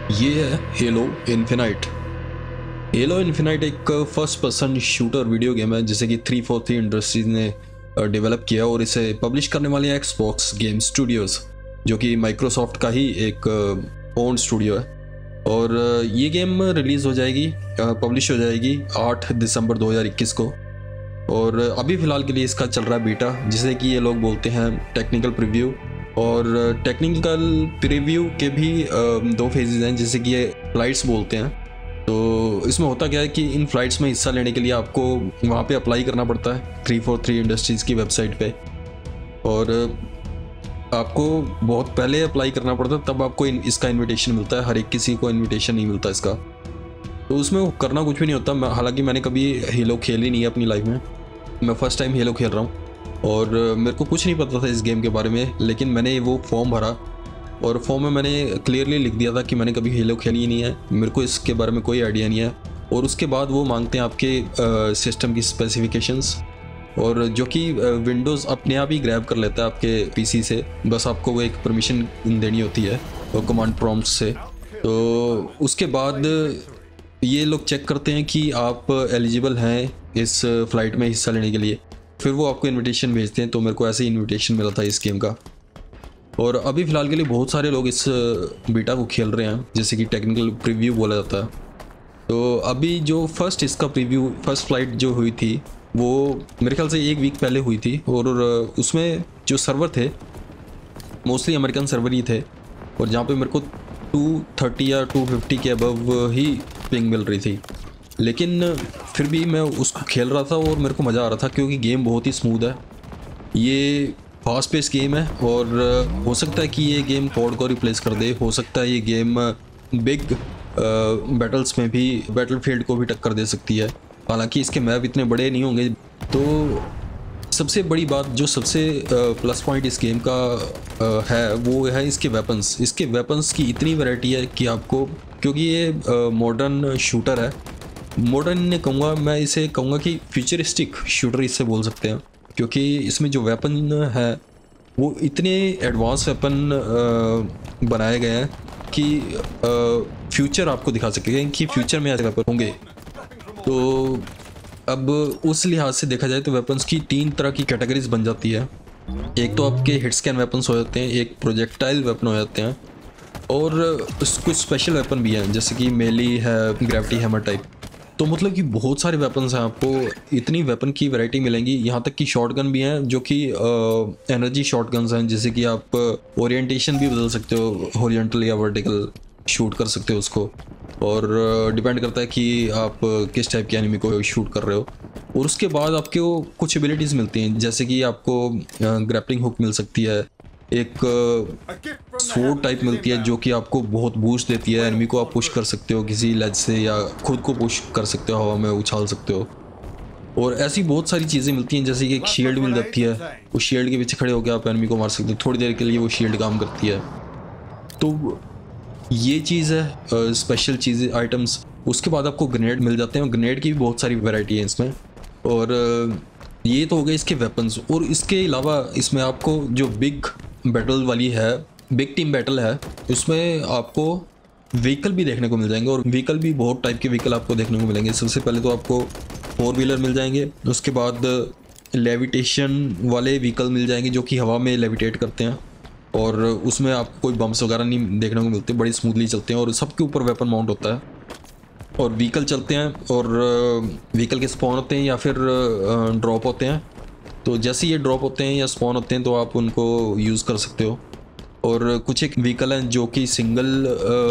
ये है Halo Infinite. Halo Infinite एक first person shooter video game है जिसे कि 343 इंडस्ट्रीज ने डेवलप किया और इसे पब्लिश करने वाले हैं एक्सबॉक्स गेम स्टूडियोज, जो कि माइक्रोसॉफ्ट का ही एक ओन स्टूडियो है। और ये गेम रिलीज़ हो जाएगी, पब्लिश हो जाएगी 8 दिसंबर 2021 को। और अभी फ़िलहाल के लिए इसका चल रहा है बीटा, जिसे कि ये लोग बोलते हैं टेक्निकल प्रीव्यू। और टेक्निकल प्रीव्यू के भी दो फेजेस हैं, जैसे कि ये फ्लाइट्स बोलते हैं। तो इसमें होता क्या है कि इन फ्लाइट्स में हिस्सा लेने के लिए आपको वहाँ पे अप्लाई करना पड़ता है 343 इंडस्ट्रीज़ की वेबसाइट पे। और आपको बहुत पहले अप्लाई करना पड़ता है, तब आपको इसका इनविटेशन मिलता है। हर एक किसी को इनविटेशन नहीं मिलता इसका। तो उसमें करना कुछ भी नहीं होता। हालांकि मैंने कभी हेलो खेली नहीं है अपनी लाइफ में, मैं फ़र्स्ट टाइम हेलो खेल रहा हूँ। और मेरे को कुछ नहीं पता था इस गेम के बारे में, लेकिन मैंने वो फॉर्म भरा और फॉर्म में मैंने क्लियरली लिख दिया था कि मैंने कभी हेलो खेली ही नहीं है, मेरे को इसके बारे में कोई आइडिया नहीं है। और उसके बाद वो मांगते हैं आपके सिस्टम की स्पेसिफिकेशंस, और जो कि विंडोज़ अपने आप ही ग्रैब कर लेता है आपके पीसी से। बस आपको वो एक परमिशन देनी होती है वो कमांड प्रॉम्प्ट से। तो उसके बाद ये लोग चेक करते हैं कि आप एलिजिबल हैं इस फ्लाइट में हिस्सा लेने के लिए, फिर वो आपको इनविटेशन भेजते हैं। तो मेरे को ऐसे ही इनविटेशन मिला था इस गेम का। और अभी फ़िलहाल के लिए बहुत सारे लोग इस बीटा को खेल रहे हैं, जैसे कि टेक्निकल प्रीव्यू बोला जाता है। तो अभी जो इसका प्रीव्यू फर्स्ट फ्लाइट जो हुई थी वो मेरे ख्याल से 1 वीक पहले हुई थी। और उसमें जो सर्वर थे मोस्टली अमेरिकन सर्वर ही थे, और जहाँ पे मेरे को 230 या 250 के अबव ही पिंग मिल रही थी। लेकिन फिर भी मैं उसको खेल रहा था और मेरे को मज़ा आ रहा था, क्योंकि गेम बहुत ही स्मूथ है। ये फास्ट पेस गेम है, और हो सकता है कि ये गेम कोड को रिप्लेस कर दे। हो सकता है ये गेम बिग बैटल्स में भी, बैटलफील्ड को भी टक्कर दे सकती है। हालांकि इसके मैप इतने बड़े नहीं होंगे। तो सबसे बड़ी बात, जो सबसे प्लस पॉइंट इस गेम का है, वो है इसके वेपन्स। इसके वेपन्स की इतनी वैरायटी है कि आपको, क्योंकि ये मॉडर्न शूटर है, मॉडर्न ने कहूँगा, मैं इसे कहूँगा कि फ्यूचरिस्टिक शूटर इससे बोल सकते हैं, क्योंकि इसमें जो वेपन है वो इतने एडवांस वेपन बनाए गए हैं कि फ्यूचर आपको दिखा सकेंगे कि फ्यूचर में ऐसे वेपन होंगे। तो अब उस लिहाज से देखा जाए तो वेपन्स की 3 तरह की कैटेगरीज बन जाती है। एक तो आपके हिट स्कैन वेपन्स हो जाते हैं, एक प्रोजेक्टाइल वेपन हो जाते हैं, और कुछ स्पेशल वेपन भी हैं, जैसे कि मेली है, ग्रेविटी हैमर टाइप। तो मतलब कि बहुत सारे वेपन्स हैं, आपको इतनी वेपन की वैरायटी मिलेंगी। यहाँ तक कि शॉटगन भी हैं, जो कि एनर्जी शॉटगन्स हैं, जैसे कि आप ओरिएंटेशन भी बदल सकते हो, हॉरिजॉन्टल या वर्टिकल शूट कर सकते हो उसको। और डिपेंड करता है कि आप किस टाइप के एनिमी को शूट कर रहे हो। और उसके बाद आपके वो कुछ एबिलिटीज़ मिलती हैं, जैसे कि आपको ग्रैपलिंग हुक मिल सकती है, एक स्वॉर्ड टाइप मिलती है जो कि आपको बहुत बूस्ट देती है। एनिमी को आप पुश कर सकते हो किसी लेज से, या खुद को पुश कर सकते हो, हवा में उछाल सकते हो। और ऐसी बहुत सारी चीज़ें मिलती हैं, जैसे कि एक शील्ड मिल जाती है, उस शील्ड के पीछे खड़े होकर आप एनिमी को मार सकते हो, थोड़ी देर के लिए वो शील्ड काम करती है। तो ये चीज़ है स्पेशल चीज़ें, आइटम्स। उसके बाद आपको ग्रेनेड मिल जाते हैं, ग्रेनेड की भी बहुत सारी वैरायटी है इसमें। और ये तो हो गए इसके वेपन्स। और इसके अलावा इसमें आपको जो बिग बैटल वाली है, बिग टीम बैटल है, उसमें आपको व्हीकल भी देखने को मिल जाएंगे। और व्हीकल भी बहुत टाइप के व्हीकल आपको देखने को मिलेंगे। सबसे पहले तो आपको 4 व्हीलर मिल जाएंगे, उसके बाद लेविटेशन वाले व्हीकल मिल जाएंगे जो कि हवा में लेविटेट करते हैं, और उसमें आपको कोई बम्स वगैरह नहीं देखने को मिलते, बड़ी स्मूथली चलते हैं, और सबके ऊपर वेपन माउंट होता है। और व्हीकल चलते हैं, और व्हीकल के स्पॉन होते हैं या फिर ड्रॉप होते हैं। तो जैसे ये ड्रॉप होते हैं या स्पॉन होते हैं तो आप उनको यूज़ कर सकते हो। और कुछ एक व्हीकल हैं जो कि सिंगल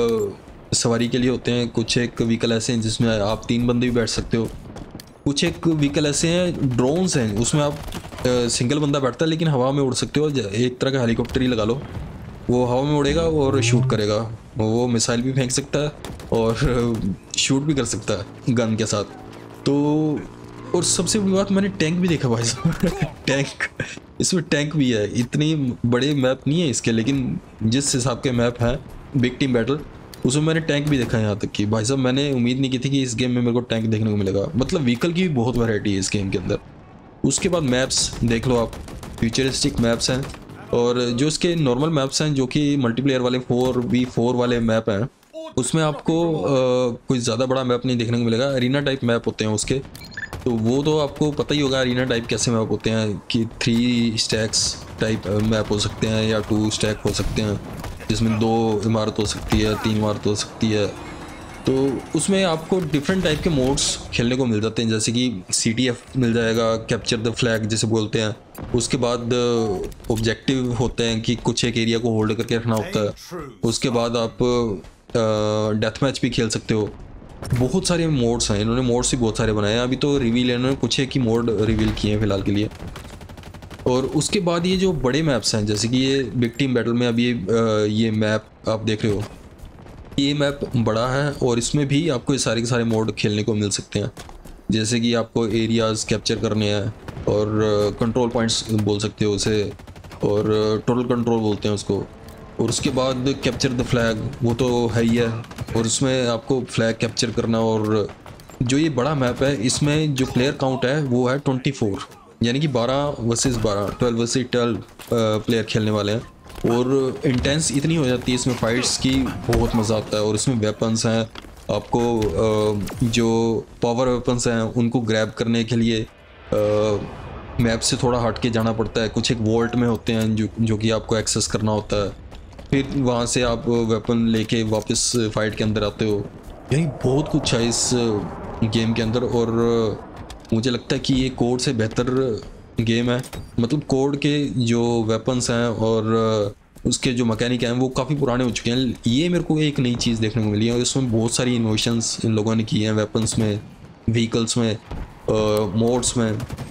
सवारी के लिए होते हैं, कुछ एक व्हीकल ऐसे हैं जिसमें आप 3 बंदे भी बैठ सकते हो। कुछ एक व्हीकल ऐसे हैं, ड्रोन्स हैं, उसमें आप सिंगल बंदा बैठता है लेकिन हवा में उड़ सकते हो। एक तरह का हेलीकॉप्टर ही लगा लो, वो हवा में उड़ेगा और शूट करेगा। वो मिसाइल भी फेंक सकता है और शूट भी कर सकता है गन के साथ। तो और सबसे बड़ी बात, मैंने टैंक भी देखा भाई साहब टैंक, इसमें टैंक भी है। इतनी बड़े मैप नहीं है इसके, लेकिन जिस हिसाब के मैप हैं बिग टीम बैटल, उसमें मैंने टैंक भी देखा है। यहाँ तक कि भाई साहब मैंने उम्मीद नहीं की थी कि इस गेम में मेरे को टैंक देखने को मिलेगा। मतलब व्हीकल की भी बहुत वैरायटी है इस गेम के अंदर। उसके बाद मैप्स देख लो आप, फ्यूचरिस्टिक मैप्स हैं, और जो इसके नॉर्मल मैप्स हैं जो कि मल्टीप्लेयर वाले 4v4 वाले मैप हैं, उसमें आपको कोई ज़्यादा बड़ा मैप नहीं देखने को मिलेगा। अरीना टाइप मैप होते हैं उसके, तो वो तो आपको पता ही होगा अरीना टाइप कैसे मैप होते हैं कि 3 स्टैक्स टाइप मैप हो सकते हैं या 2 स्टैक हो सकते हैं, जिसमें 2 इमारत हो सकती है, 3 इमारत हो सकती है। तो उसमें आपको डिफरेंट टाइप के मोड्स खेलने को मिल जाते हैं, जैसे कि CTF मिल जाएगा, कैप्चर द फ्लैग जिसे बोलते हैं। उसके बाद ऑब्जेक्टिव होते हैं कि कुछ एक एरिया को होल्ड करके रखना होता है। उसके बाद आप डेथ मैच भी खेल सकते हो। बहुत सारे मोड्स हैं, इन्होंने मोड्स भी बहुत सारे बनाए हैं। अभी तो रिवील है, इन्होंने कुछ एक ही मोड रिवील किए हैं फिलहाल के लिए। और उसके बाद ये जो बड़े मैप्स हैं, जैसे कि ये बिग टीम बैटल में अभी ये मैप आप देख रहे हो, ये मैप बड़ा है और इसमें भी आपको ये सारे के सारे मोड खेलने को मिल सकते हैं। जैसे कि आपको एरियाज़ कैप्चर करने हैं और कंट्रोल पॉइंट्स बोल सकते हो उसे, और टोटल कंट्रोल बोलते हैं उसको। और उसके बाद कैप्चर द फ्लैग, वो तो है ही है, और उसमें आपको फ्लैग कैप्चर करना। और जो ये बड़ा मैप है, इसमें जो प्लेयर काउंट है वो है 24, यानी कि 12 वर्सेस 12, 12 वर्सेस 12 प्लेयर खेलने वाले हैं। और इंटेंस इतनी हो जाती है इसमें फाइट्स की, बहुत मज़ा आता है। और इसमें वेपन्स हैं, आपको जो पावर वेपन्स हैं उनको ग्रैब करने के लिए मैप से थोड़ा हट के जाना पड़ता है। कुछ एक वॉल्ट में होते हैं जो कि आपको एक्सेस करना होता है, फिर वहाँ से आप वेपन लेके वापस फाइट के अंदर आते हो। यानी बहुत कुछ है इस गेम के अंदर, और मुझे लगता है कि ये कोड से बेहतर गेम है। मतलब कोड के जो वेपन्स हैं और उसके जो मैकेनिक हैं वो काफ़ी पुराने हो चुके हैं। ये मेरे को एक नई चीज़ देखने को मिली है, और इसमें बहुत सारी इनोवेशंस इन लोगों ने की हैं, वेपन्स में, व्हीकल्स में, मोड्स में,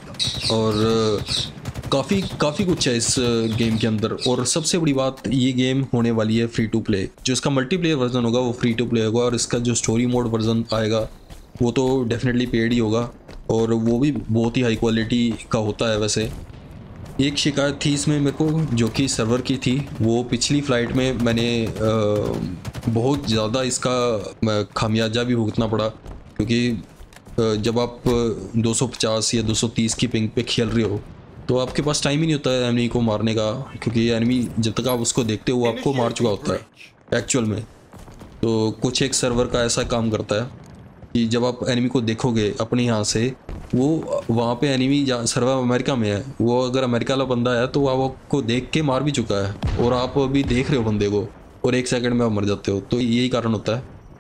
और काफ़ी कुछ है इस गेम के अंदर। और सबसे बड़ी बात, ये गेम होने वाली है फ्री टू प्ले। जो इसका मल्टीप्लेयर वर्जन होगा वो फ्री टू प्ले होगा, और इसका जो स्टोरी मोड वर्जन आएगा वो तो डेफिनेटली पेड ही होगा, और वो भी बहुत ही हाई क्वालिटी का होता है। वैसे एक शिकायत थी इसमें मेरे को, जो कि सर्वर की थी। वो पिछली फ़्लाइट में मैंने बहुत ज़्यादा इसका खामियाजा भी भुगतना पड़ा, क्योंकि जब आप 250 या 230 की पिंग पे खेल रहे हो तो आपके पास टाइम ही नहीं होता है एनिमी को मारने का, क्योंकि एनिमी जब तक आप उसको देखते हो वो आपको मार चुका होता है एक्चुअल में। तो कुछ एक सर्वर का ऐसा काम करता है कि जब आप एनिमी को देखोगे अपने यहाँ से, वो वहाँ पे एनिमी सर्वर अमेरिका में है, वो अगर अमेरिका वाला बंदा है तो वो आपको देख के मार भी चुका है, और आप अभी देख रहे हो बंदे को और 1 सेकंड में आप मर जाते हो। तो यही कारण होता है।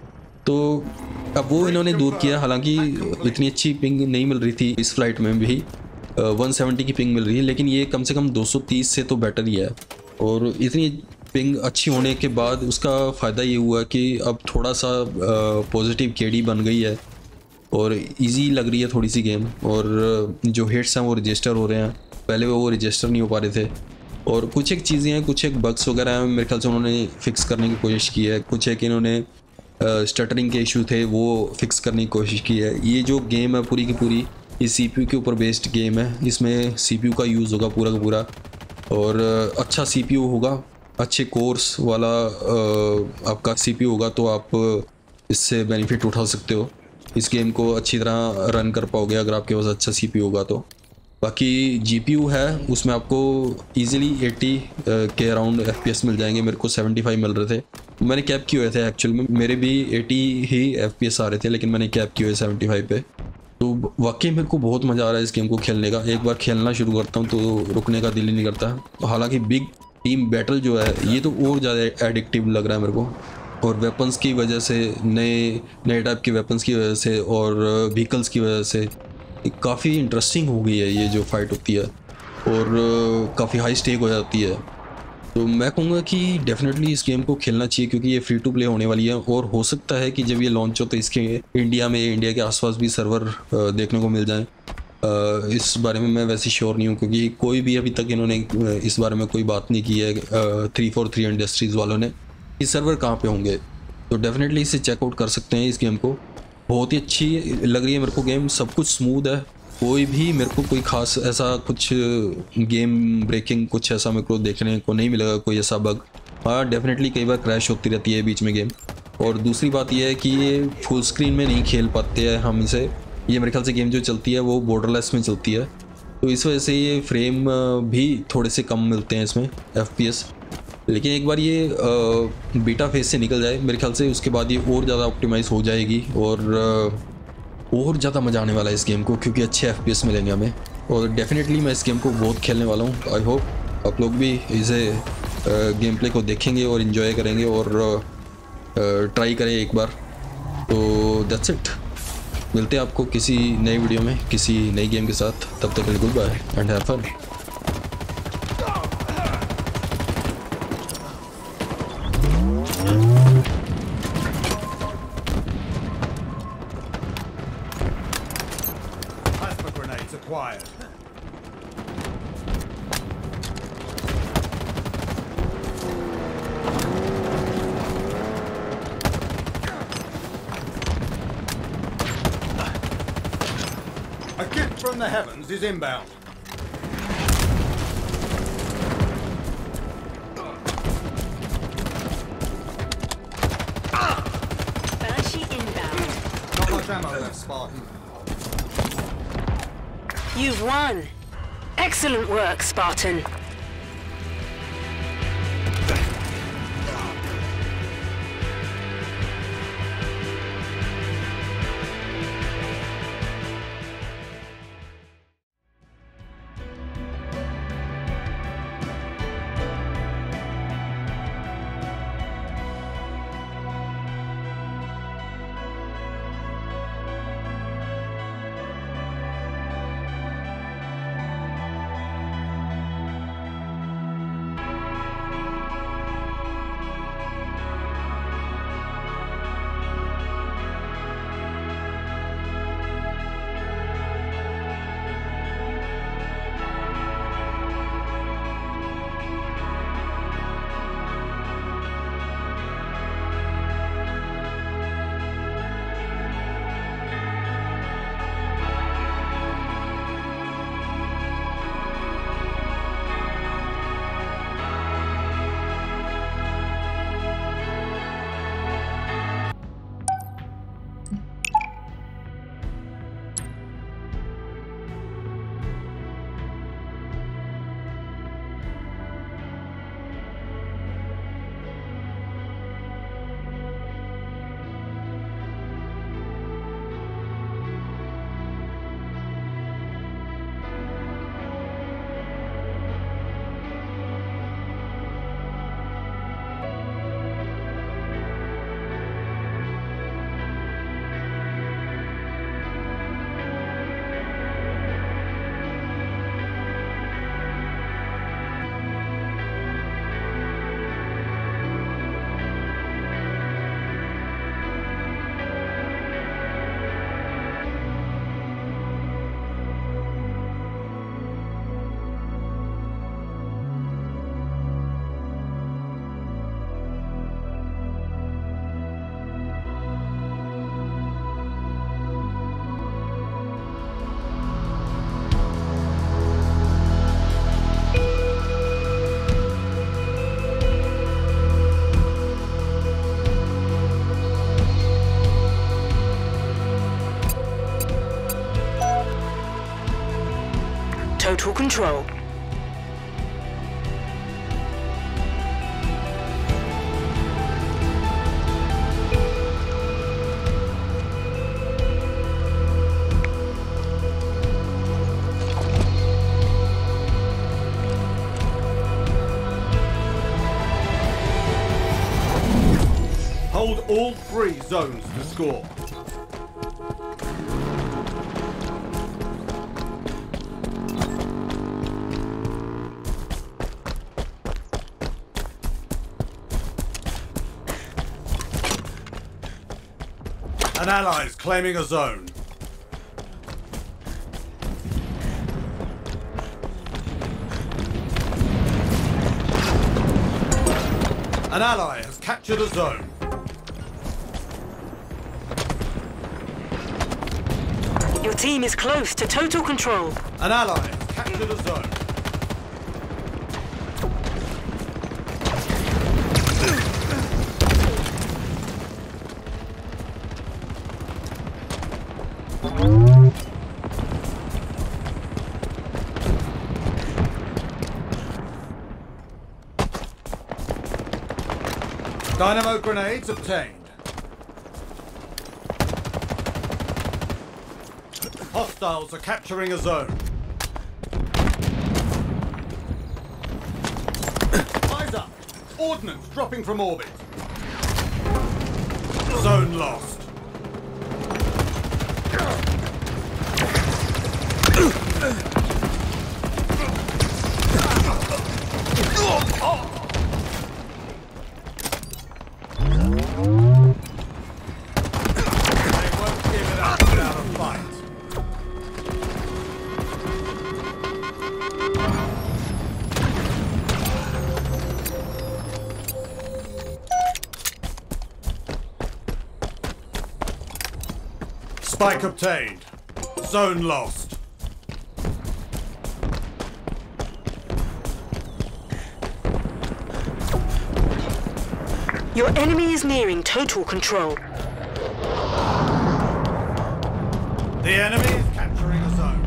तो अब वो इन्होंने दूर किया, हालांकि इतनी अच्छी पिंग नहीं मिल रही थी इस फ्लाइट में भी, 170 की पिंग मिल रही है, लेकिन ये कम से कम 230 से तो बेटर ही है। और इतनी पिंग अच्छी होने के बाद उसका फ़ायदा ये हुआ कि अब थोड़ा सा पॉजिटिव केडी बन गई है और इजी लग रही है थोड़ी सी गेम, और जो हिट्स हैं वो रजिस्टर हो रहे हैं, पहले वो रजिस्टर नहीं हो पा रहे थे। और कुछ एक चीज़ें हैं, कुछ एक बग्स वगैरह हैं, मेरे ख्याल से उन्होंने फिक्स करने की कोशिश की है। कुछ एक इन्होंने स्टटरिंग के इशू थे वो फिक्स करने की कोशिश की है। ये जो गेम है पूरी की पूरी ये CPU के ऊपर बेस्ड गेम है, इसमें CPU का यूज़ होगा पूरा का पूरा, और अच्छा CPU होगा, अच्छे कोर्स वाला आपका CPU होगा, तो आप इससे बेनिफिट उठा सकते हो, इस गेम को अच्छी तरह रन कर पाओगे अगर आपके पास अच्छा CPU होगा तो। बाकी GPU है, उसमें आपको इजीली 80 के अराउंड FPS मिल जाएंगे। मेरे को 75 मिल रहे थे, मैंने कैप किए हुए थे एक्चुअल में, मेरे भी 80 ही FPS आ रहे थे, लेकिन मैंने कैप किए हुए 75 पे। तो वाकई मेरे को बहुत मज़ा आ रहा है इस गेम को खेलने का। एक बार खेलना शुरू करता हूँ तो रुकने का दिल ही नहीं करता। हालांकि बिग टीम बैटल जो है ये तो और ज़्यादा एडिक्टिव लग रहा है मेरे को, और वेपन्स की वजह से, नए टाइप के वेपन्स की वजह से और व्हीकल्स की वजह से काफ़ी इंटरेस्टिंग हो गई है ये जो फाइट होती है, और काफ़ी हाई स्टेक हो जाती है। तो मैं कहूँगा कि डेफिनेटली इस गेम को खेलना चाहिए, क्योंकि ये फ्री टू प्ले होने वाली है, और हो सकता है कि जब ये लॉन्च हो तो इसके इंडिया के आसपास भी सर्वर देखने को मिल जाएं। इस बारे में मैं वैसे श्योर नहीं हूँ, क्योंकि कोई भी अभी तक इन्होंने इस बारे में कोई बात नहीं की है 343 इंडस्ट्रीज़ वालों ने, इस सर्वर कहाँ पे होंगे। तो डेफिनेटली इसे चेकआउट कर सकते हैं। इस गेम को बहुत ही अच्छी लग रही है मेरे को गेम, सब कुछ स्मूथ है, कोई भी मेरे को कोई ख़ास ऐसा कुछ गेम ब्रेकिंग कुछ ऐसा मेरे को देखने को नहीं मिलेगा, कोई ऐसा बग। हाँ डेफिनेटली कई बार क्रैश होती रहती है बीच में गेम, और दूसरी बात यह है कि ये फुल स्क्रीन में नहीं खेल पाते हैं हम इसे, ये मेरे ख्याल से गेम जो चलती है वो बॉर्डरलेस में चलती है, तो इस वजह से ये फ्रेम भी थोड़े से कम मिलते हैं इसमें FPS। लेकिन एक बार ये बीटा फेज से निकल जाए मेरे ख्याल से, उसके बाद ये और ज़्यादा ऑप्टिमाइज़ हो जाएगी और ज़्यादा मज़ा आने वाला है इस गेम को, क्योंकि अच्छे FPS मिलेंगे हमें। और डेफिनेटली मैं इस गेम को बहुत खेलने वाला हूँ। आई होप आप लोग भी इसे गेम प्ले को देखेंगे और इन्जॉय करेंगे और ट्राई करें एक बार। तो दैट्स इट, मिलते हैं आपको किसी नई वीडियो में किसी नई गेम के साथ। तब तक के लिए goodbye and have fun. Plasma grenades acquired. A gift from the heavens is inbound. Banshee inbound. Not much ammo left, Spartan. You've won. Excellent work, Spartan. Total control. Hold all 3 zones to score. An ally is claiming a zone. An ally has captured a zone. Your team is close to total control. An ally has captured a zone. Dynamo grenades obtained. Hostiles are capturing a zone. Eyes up! Ordnance dropping from orbit. Zone lost. Spike obtained. Zone lost. Your enemy is nearing total control. The enemy is capturing a zone.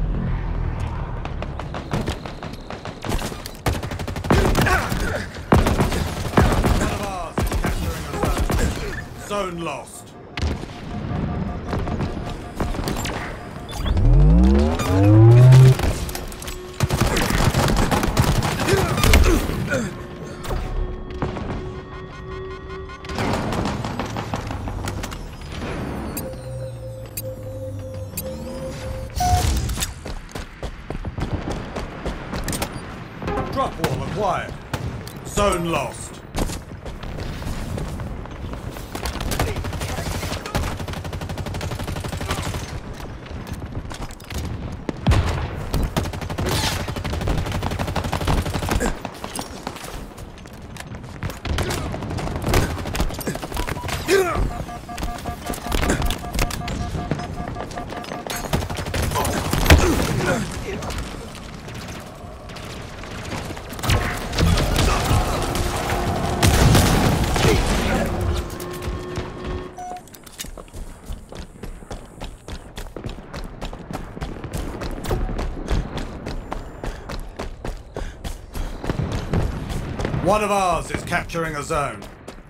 One of ours is capturing a zone. Zone lost. Drop wall acquired. Zone lost. One of ours is capturing a zone.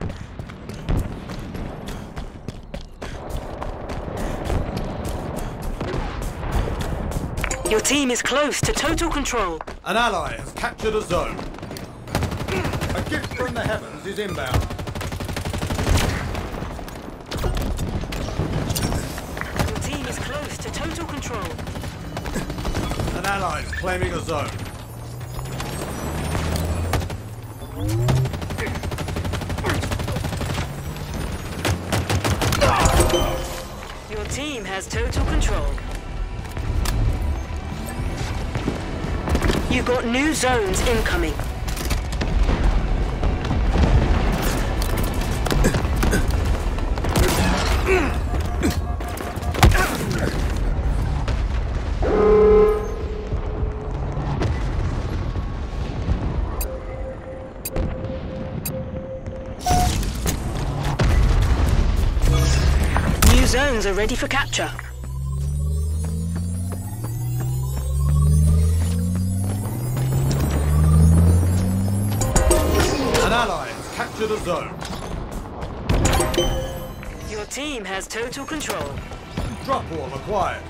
Your team is close to total control. An ally has captured a zone. A gift from the heavens is inbound. Your team is close to total control. An ally is claiming a zone. Your team has total control. You got new zones incoming. New zones are ready for capture. An ally has captured a zone. Your team has total control. Drop wall acquired.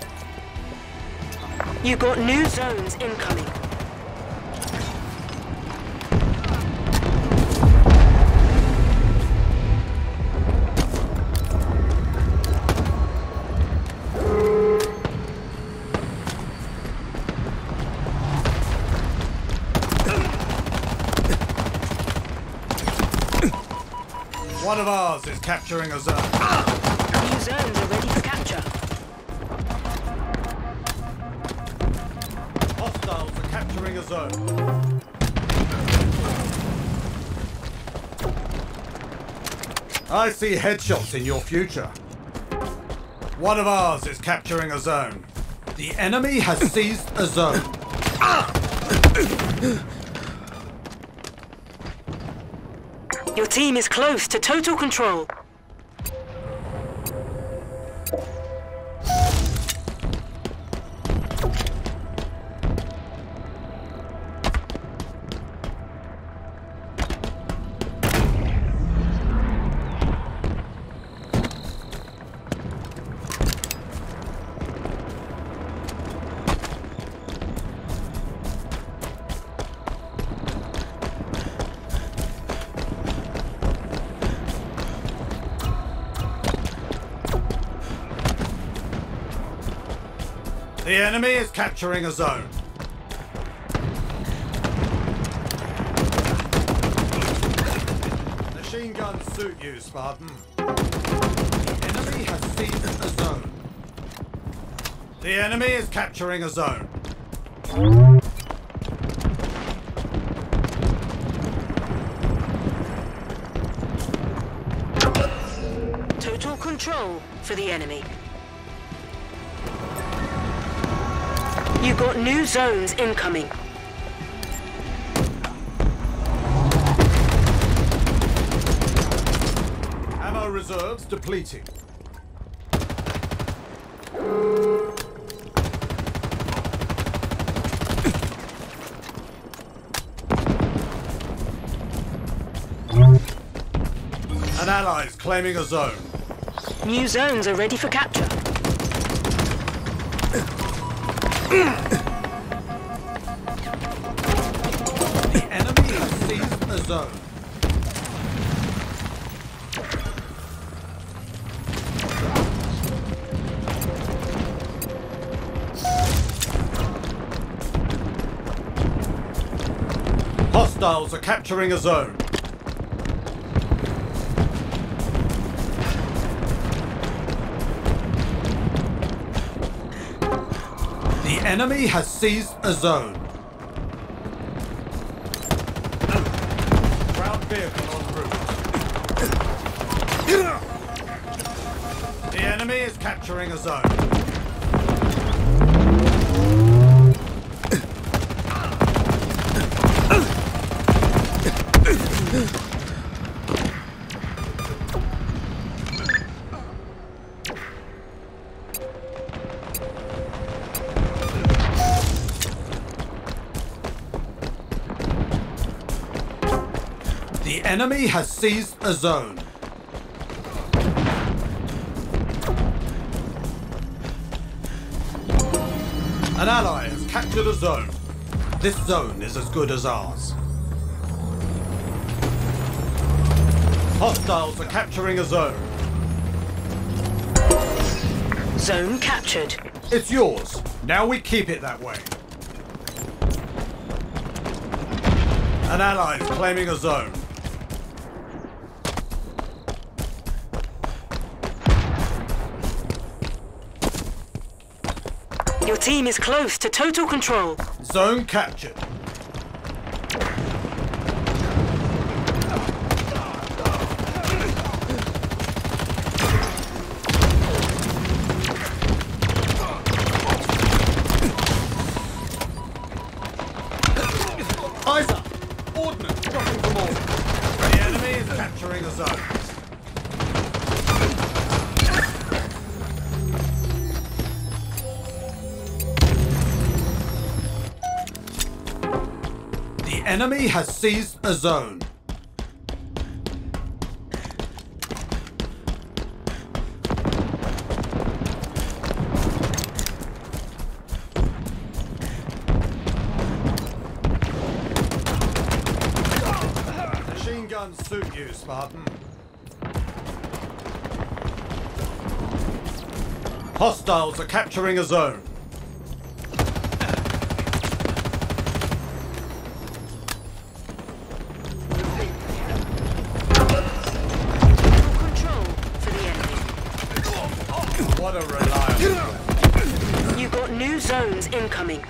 You got new zones incoming. One of ours is capturing a zone. New zones are ready for capture. Hostiles are capturing a zone. I see headshots in your future. One of ours is capturing a zone. The enemy has seized a zone. Your team is close to total control. The enemy is capturing a zone. Machine guns suit you, Spartan. The enemy has seized a zone. The enemy is capturing a zone. Total control for the enemy. You got new zones incoming. Ammo reserves depleting. An ally is claiming a zone. New zones are ready for capture. The enemy has seized a zone. Hostiles are capturing a zone. The enemy has seized a zone. Ground vehicle en route. The enemy is capturing a zone. The enemy has seized a zone. An ally has captured a zone. This zone is as good as ours. Hostiles are capturing a zone. Zone captured. It's yours. Now we keep it that way. An ally is claiming a zone. Your team is close to total control. Zone captured. Eyes up! Ordnance dropping from all. The enemy is capturing a zone. The enemy has seized a zone. Machine guns suit you, Spartan. Hostiles are capturing a zone. Control for the enemy. What a reliable. You got new zones incoming.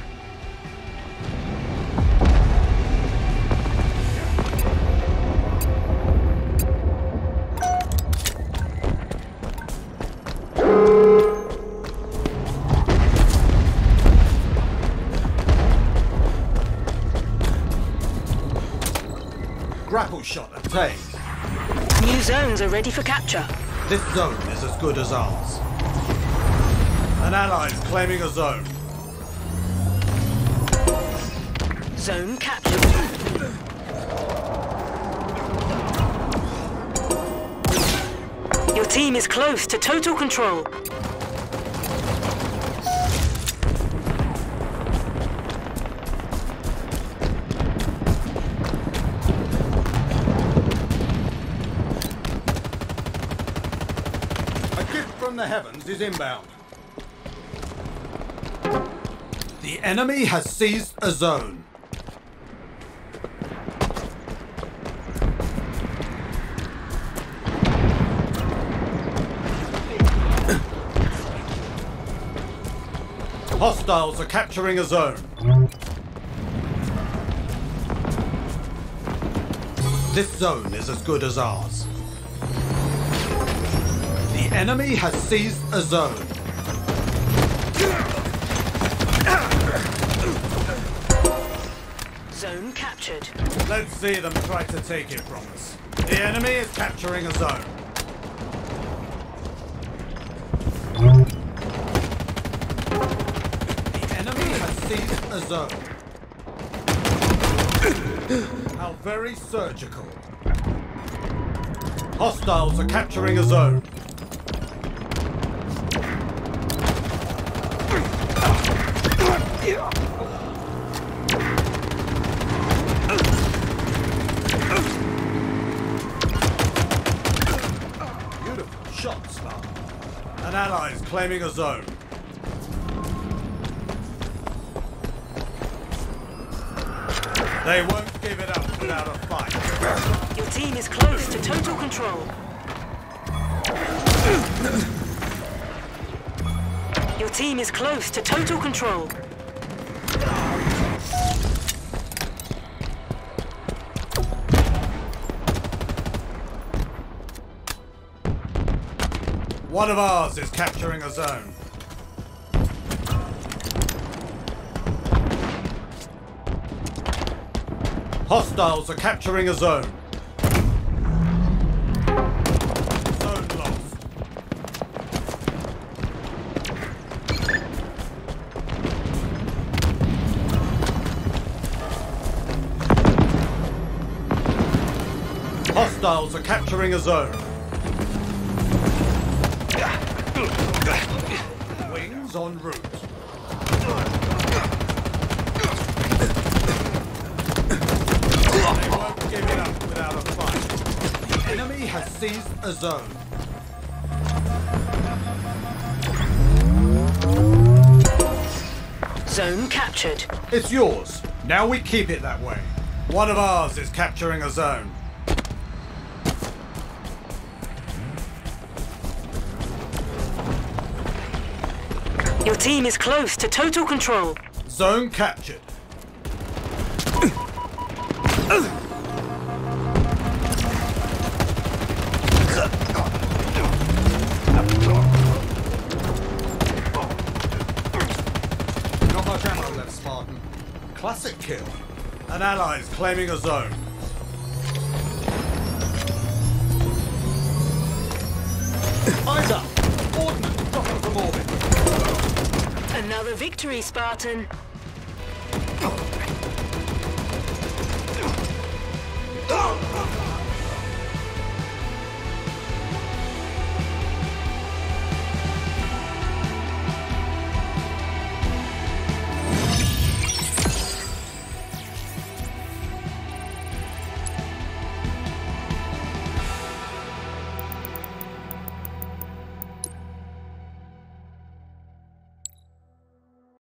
Grapple shot obtained. New zones are ready for capture. This zone is as good as ours. An ally is claiming a zone. Zone captured. Your team is close to total control. A gift from the heavens is inbound. The enemy has seized a zone. Hostiles are capturing a zone. This zone is as good as ours. The enemy has seized a zone. Zone captured. Let's see them try to take it from us. The enemy is capturing a zone. The enemy has seized a zone. How very surgical. Hostiles are capturing a zone. Beautiful shot, Spartan. An ally is claiming a zone. They won't give it up without a fight. Your team is close to total control. Your team is close to total control. One of ours is capturing a zone. Hostiles are capturing a zone. Zone lost. Hostiles are capturing a zone. Wings en route. They won't give it up without a fight. The enemy has seized a zone. Zone captured. It's yours. Now we keep it that way. One of ours is capturing a zone. Your team is close to total control. Zone captured. Not much ammo left, Spartan. Classic kill. An ally is claiming a zone. Eyes up! Ordnance dropping from orbit. Another victory, Spartan.